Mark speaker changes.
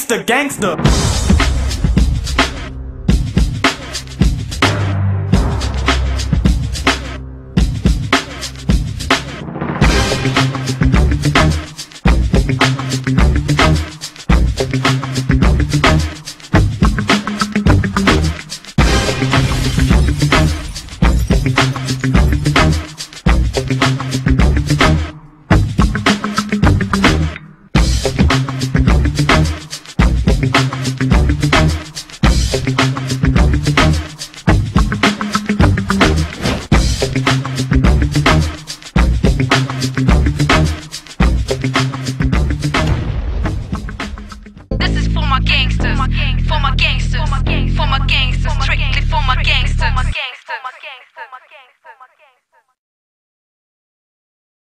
Speaker 1: gangster, gangster.
Speaker 2: This is for my gangsters, for my gangsters, for my gangsters, strictly for my gangsters.